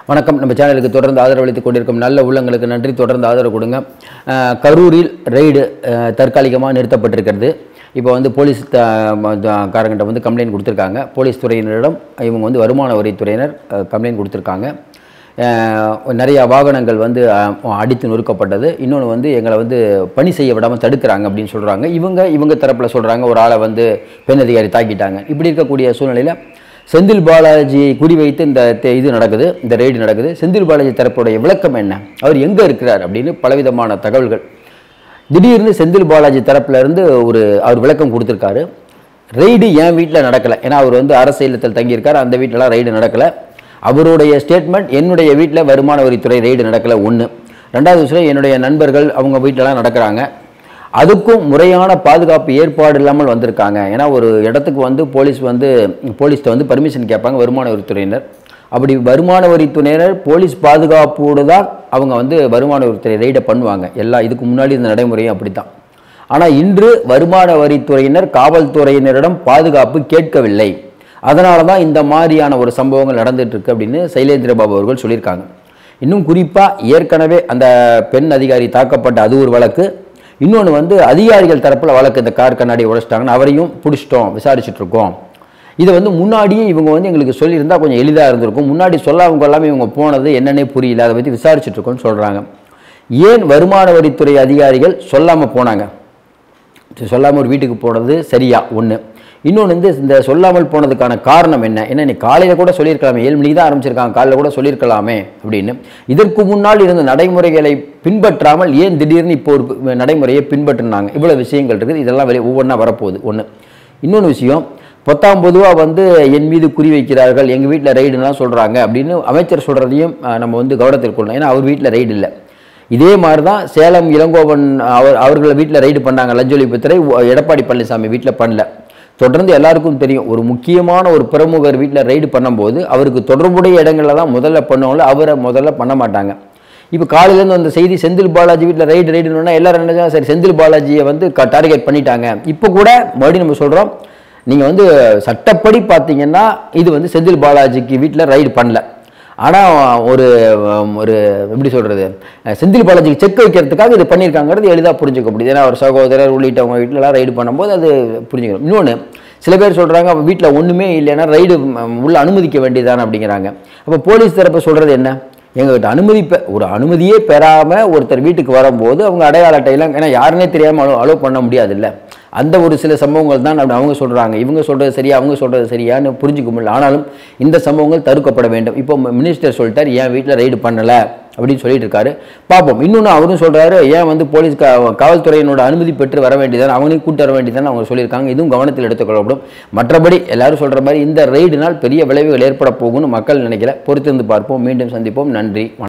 வணக்கம். நம்ம சேனலுக்கு தொடர்ந்து ஆதரவளித்துக் கொண்டிருக்கும் நல்ல உள்ளங்களுக்கு நன்றி. தொடர்ந்து ஆதரவு கொடுங்க. கரூரில் ரெய்டு தற்காலிகமாக நிறுத்தப்பட்டிருக்கிறது. இப்போ வந்து போலீஸ் காரங்கிட்ட வந்து கம்ப்ளைண்ட் கொடுத்துருக்காங்க. போலீஸ் துறையினரிடம் இவங்க வந்து வருமான வரித்துறையினர் கம்ப்ளைண்ட் கொடுத்துருக்காங்க. நிறையா வாகனங்கள் வந்து அடித்து நொறுக்கப்பட்டது. இன்னொன்று வந்து எங்களை வந்து பணி செய்ய விடாமல் தடுக்கிறாங்க அப்படின்னு சொல்கிறாங்க. இவங்க தரப்பில் சொல்கிறாங்க ஒரு ஆளை வந்து பெண் அதிகாரி தாக்கிட்டாங்க. இப்படி இருக்கக்கூடிய சூழ்நிலையில் செந்தில் பாலாஜியை குறிவைத்து இந்த இது நடக்குது, இந்த ரெய்டு நடக்குது. செந்தில் பாலாஜி தரப்புடைய விளக்கம் என்ன, அவர் எங்கே இருக்கிறார் அப்படின்னு பலவிதமான தகவல்கள். திடீர்னு செந்தில் பாலாஜி தரப்புல இருந்து அவர் விளக்கம் கொடுத்துருக்காரு. ரெய்டு என் வீட்டில் நடக்கலை, ஏன்னா அவர் வந்து அரசு இல்லத்தில் தங்கியிருக்கார், அந்த வீட்டிலலாம் ரெய்டு நடக்கலை. அவருடைய ஸ்டேட்மெண்ட், என்னுடைய வீட்டில் வருமான வரித்துறை ரெய்டு நடக்கலை. ஒன்று. ரெண்டாவது விஷயம், என்னுடைய நண்பர்கள் அவங்க வீட்டிலலாம் நடக்கிறாங்க, அதுக்கும் முறையான பாதுகாப்பு ஏற்பாடு இல்லாமல் வந்திருக்காங்க. ஏன்னா ஒரு இடத்துக்கு வந்து போலீஸ்கிட்ட வந்து பர்மிஷன் கேட்பாங்க வருமான வரித்துறையினர். அப்படி வருமான வரித்துறையினர் போலீஸ் பாதுகாப்போடு தான் அவங்க வந்து வருமான வரித்துறை ரெய்டை பண்ணுவாங்க. இதுக்கு முன்னாடி இந்த நடைமுறையும் அப்படி தான். ஆனால் இன்று வருமான வரித்துறையினர் காவல்துறையினரிடம் பாதுகாப்பு கேட்கவில்லை. அதனால தான் இந்த மாதிரியான ஒரு சம்பவங்கள் நடந்துட்டு இருக்கு அப்படின்னு சைலேந்திர பாபு அவர்கள் சொல்லியிருக்காங்க. இன்னும் குறிப்பாக ஏற்கனவே அந்த பெண் அதிகாரி தாக்கப்பட்ட அது ஒரு வழக்கு. இன்னொன்று வந்து அதிகாரிகள் தரப்பில் வழக்கு, இந்த கார் கண்ணாடி உடைச்சிட்டாங்கன்னு அவரையும் பிடிச்சிட்டோம், விசாரிச்சுட்டு இருக்கோம். இதை வந்து முன்னாடியே இவங்க வந்து எங்களுக்கு சொல்லியிருந்தால் கொஞ்சம் எளிதாக இருந்திருக்கும். முன்னாடி சொல்லாமல் கொள்ளாமல் இவங்க போனது என்னன்னே புரியல, அதை பற்றி விசாரிச்சுட்டு இருக்கோம்னு சொல்கிறாங்க. ஏன் வருமான வரித்துறை அதிகாரிகள் சொல்லாமல் போனாங்க? சொல்லாமல் ஒரு வீட்டுக்கு போனது சரியா? ஒன்று. இன்னொன்று வந்து இந்த சொல்லாமல் போனதுக்கான காரணம் என்ன? ஏன்னா இன்னைக்கு காலையில் கூட சொல்லியிருக்கலாமே, 7 மணிக்கு தான் ஆரம்பிச்சிருக்காங்க, காலையில் கூட சொல்லியிருக்கலாமே அப்படின்னு. இதற்கு முன்னால் இருந்த நடைமுறைகளை பின்பற்றாமல் ஏன் திடீர்னு இப்போ ஒரு நடைமுறையை பின்பற்றினாங்க? இவ்வளோ விஷயங்கள் இருக்குது. இதெல்லாம் ஒவ்வொன்றா வரப்போகுது. ஒன்று. இன்னொன்று விஷயம், பொதுவாக வந்து என் மீது குறி வைக்கிறார்கள், எங்கள் வீட்டில் ரெய்டுலாம் சொல்கிறாங்க அப்படின்னு அமைச்சர் சொல்கிறதையும் நம்ம வந்து கவனத்தில் கொள்ளணும். ஏன்னா அவர் வீட்டில் ரெய்டு இல்லை. இதே மாதிரி தான் சேலம் இளங்கோவன் அவர்கள் வீட்டில் ரெய்டு பண்ணாங்க. லஞ்ச ஒழிப்புத்துறை எடப்பாடி பழனிசாமி வீட்டில் பண்ணல. தொடர்ந்து எல்லாருக்கும் தெரியும், ஒரு முக்கியமான ஒரு பிரமுகர் வீட்டில் ரெய்டு பண்ணும்போது அவருக்கு தொடர்புடைய இடங்களில் தான் முதல்ல பண்ணுவாங்கள, அவரை முதல்ல பண்ண மாட்டாங்க. இப்போ காலையிலேருந்து அந்த செய்தி, செந்தில் பாலாஜி வீட்டில் ரெய்டுன்னா எல்லாரும் என்ன, சரி செந்தில் பாலாஜியை வந்து டார்கெட் பண்ணிட்டாங்க. இப்போ கூட மறுபடியும் நம்ம சொல்கிறோம், நீங்கள் வந்து சட்டப்படி பார்த்தீங்கன்னா இது வந்து செந்தில் பாலாஜிக்கு வீட்டில் ரெய்டு பண்ணல. ஆனால் ஒரு எப்படி சொல்கிறது, செந்தில் பாலாஜிக்கு செக் வைக்கிறதுக்காக இது பண்ணியிருக்காங்கிறது எளிதாக புரிஞ்சுக்க முடியுது. ஏன்னா அவர் சகோதரர் உள்ளிட்டவங்க வீட்டிலலாம் ரெய்டு பண்ணும்போது அது புரிஞ்சுக்கணும். இன்னொன்று, சில பேர் சொல்கிறாங்க வீட்டில் ஒன்றுமே இல்லைன்னா ரெய்டு உள்ள அனுமதிக்க வேண்டியதானே அப்படிங்கிறாங்க. அப்போ போலீஸ் தரப்பு சொல்கிறது என்ன? எங்கள்கிட்ட ஒரு அனுமதியே பெறாமல் ஒருத்தர் வீட்டுக்கு வரும்போது அவங்க அடையாள அட்டையெல்லாம், ஏன்னா யாருன்னே தெரியாமல் அலோவ் பண்ண முடியாது இல்லை. அந்த ஒரு சில சம்பவங்கள் தான் அவங்க சொல்கிறாங்க. இவங்க சொல்கிறது சரியா, அவங்க சொல்கிறது சரியான்னு புரிஞ்சுக்க முடியல. ஆனாலும் இந்த சம்பவங்கள் தடுக்கப்பட வேண்டும். இப்போ மினிஸ்டர் சொல்லிட்டார், ஏன் வீட்டில் ரெய்டு பண்ணலை அப்படின்னு சொல்லிட்டு இருக்காரு. பார்ப்போம். இன்னொன்று அவரும் சொல்கிறாரு, ஏன் வந்து போலீஸ் காவல்துறையினோட அனுமதி பெற்று வர வேண்டியதான், அவங்களையும் கூட்டு வர வேண்டியதான் அவங்க சொல்லியிருக்காங்க. இதுவும் கவனத்தில் எடுத்துக்கொள்ளப்படும். மற்றபடி எல்லாரும் சொல்கிற மாதிரி இந்த ரெய்டுனால் பெரிய விளைவுகள் ஏற்பட போகும்னு மக்கள் நினைக்கல. பொறுத்திருந்து பார்ப்போம். மீண்டும் சந்திப்போம். நன்றி.